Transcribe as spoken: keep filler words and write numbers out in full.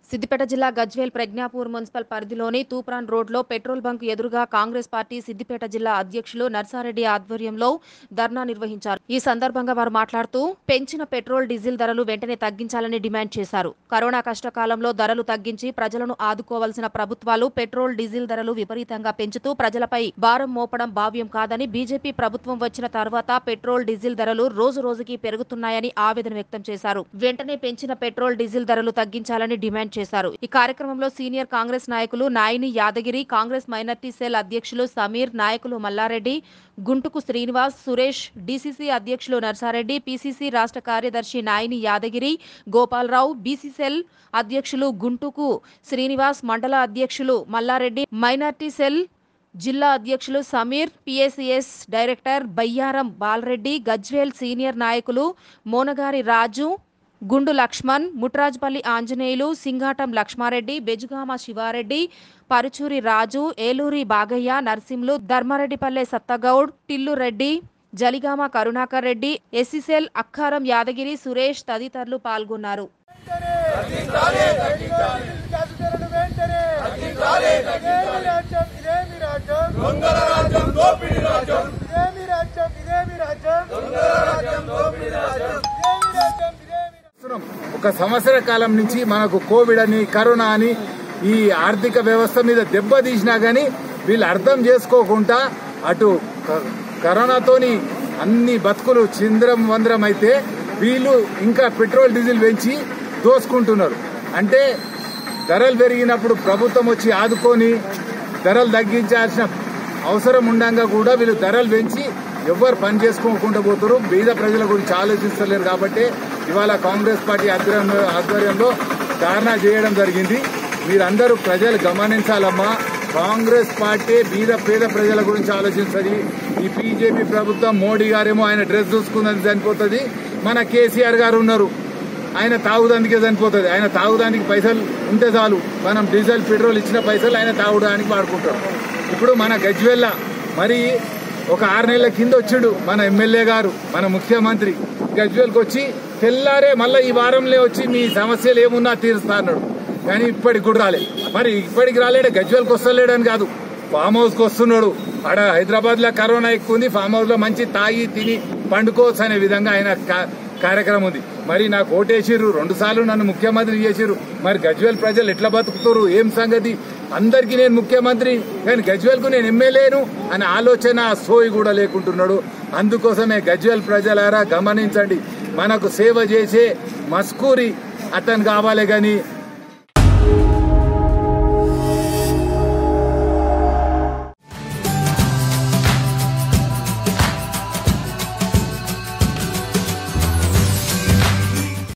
సిద్దిపేట జిల్లా గజ్వేల్ ప్రజ్ఞాపూర్ మున్సిపల్ పరిధిలోని తూప్రాన్ రోడ్లో పెట్రోల్ బంక్ ఎదురుగా కాంగ్రెస్ పార్టీ సిద్దిపేట జిల్లా అధ్యక్షులు నర్సారెడ్డి ఆధ్వర్యంలో ధర్నా నిర్వహించారు. ఈ సందర్భంగా వారు మాట్లాడుతూ పెంచిన పెట్రోల్ డీజిల్ ధరలు వెంటనే తగ్గించాలని డిమాండ్ చేశారు. కరోనా కష్టకాలంలో ధరలు తగ్గించి ప్రజలను ఆదుకోవాల్సిన ప్రభుత్వాలు పెట్రోల్ డీజిల్ ధరలు విపరీతంగా పెంచుతూ ప్రజలపై భారం మోపడం భావ్యం కాదని, బీజేపీ ప్రభుత్వం వచ్చిన తర్వాత పెట్రోల్ డీజిల్ ధరలు రోజు రోజుకి పెరుగుతున్నాయని ఆవేదన వ్యక్తం చేశారు. వెంటనే పెంచిన పెట్రోల్ డీజిల్ ధరలు తగ్గించాలని డిమాండ్ చేశారు. ఈ కార్యక్రమంలో సీనియర్ కాంగ్రెస్ నాయకులు నాయిని యాదగిరి, కాంగ్రెస్ మైనార్టీ సెల్ అధ్యక్షులు సమీర్, నాయకులు మల్లారెడ్డి, గుంటుకు శ్రీనివాస్, సురేష్, డీసీసీ అధ్యక్షులు నర్సారెడ్డి, పీసీసీ రాష్ట్ర కార్యదర్శి నాయిని యాదగిరి, గోపాలరావు, బీసీ సెల్ అధ్యక్షులు గుంటుకు శ్రీనివాస్, మండల అధ్యక్షులు మల్లారెడ్డి, మైనార్టీ సెల్ జిల్లా అధ్యక్షులు Sameer, PACS director Bayyaram Balareddy, Gajwel senior నాయకులు మోనగారి రాజు, గుండు లక్ష్మణ్, ముట్రాజ్పల్లి ఆంజనేయులు, సింగాటం లక్ష్మారెడ్డి, బెజుగామ శివారెడ్డి, పరుచూరి రాజు, ఏలూరి బాగయ్య, నర్సింలు, ధర్మారెడ్డిపల్లె సత్తగౌడ్, టిల్లు రెడ్డి, జలిగామ కరుణాకర్ రెడ్డి, ఎస్సీసెల్ అక్కారం యాదగిరి, సురేష్ తదితరులు పాల్గొన్నారు. ఒక సంవత్సర కాలం నుంచి మనకు కోవిడ్ అని, కరోనా అని ఈ ఆర్థిక వ్యవస్థ మీద దెబ్బ తీసినా గానీ వీళ్ళు అర్థం చేసుకోకుండా అటు కరోనాతోని అన్ని బతుకులు చింద్రం వంద్రం అయితే వీళ్ళు ఇంకా పెట్రోల్ డీజిల్ పెంచి దోసుకుంటున్నారు. అంటే ధరలు పెరిగినప్పుడు ప్రభుత్వం వచ్చి ఆదుకొని ధరలు తగ్గించాల్సిన అవసరం ఉండగా కూడా వీళ్ళు ధరలు పెంచి ఎవరు పని చేసుకోకుండా పోతారు. బీద ప్రజల గురించి ఆలోచిస్తలేరు. కాబట్టి ఇవాళ కాంగ్రెస్ పార్టీ ఆధ్వర్యంలో ఆధ్వర్యంలో ధర్నా చేయడం జరిగింది. మీరందరూ ప్రజలు గమనించాలమ్మా, కాంగ్రెస్ పార్టీ బీద పేద ప్రజల గురించి ఆలోచించది. ఈ బీజేపీ ప్రభుత్వం మోడీ గారేమో ఆయన డ్రెస్ చూసుకుందని చనిపోతుంది. మన కేసీఆర్ గారు ఉన్నారు, ఆయన తాగుదానికే చనిపోతుంది. ఆయన తాగుదానికి పైసలు ఉంటే చాలు, మనం డీజిల్ పెట్రోల్ ఇచ్చిన పైసలు ఆయన తాగుదానికి వాడుకుంటారు. ఇప్పుడు మన గజ్వేల్ల మరి ఒక ఆరు నెలల కింద వచ్చిండు మన ఎమ్మెల్యే గారు, మన ముఖ్యమంత్రి గజ్వేల్కి వచ్చి తెల్లారే మళ్ళీ ఈ వారంలో వచ్చి మీ సమస్యలు ఏమున్నా తీరుస్తా అన్నాడు. కానీ ఇప్పటికి కూడా రాలే. మరి ఇప్పటికి రాలేడే గజ్వేల్కి వస్తలేడని కాదు, ఫామ్ హౌస్కి వస్తున్నాడు. ఆడ హైదరాబాద్ లో కరోనా ఎక్కువ ఉంది, ఫామ్ హౌస్ లో మంచి తాగి తిని పండుకోవచ్చు అనే విధంగా ఆయన కార్యక్రమం ఉంది. మరి నాకు ఓటేసిర్రు, రెండు సార్లు నన్ను ముఖ్యమంత్రి చేసిర్రు. మరి గజ్వేల్ ప్రజలు ఎట్లా బతుకుతారు, ఏం సంగతి? అందరికీ నేను ముఖ్యమంత్రి కానీ గజ్వేల్కు నేను ఎమ్మెల్యేను అనే ఆలోచన సోయి కూడా లేకుంటున్నాడు. అందుకోసమే గజ్వేల్ ప్రజలారా గమనించండి, మనకు సేవ చేసే మస్కూరి అతను కావాలి కానీ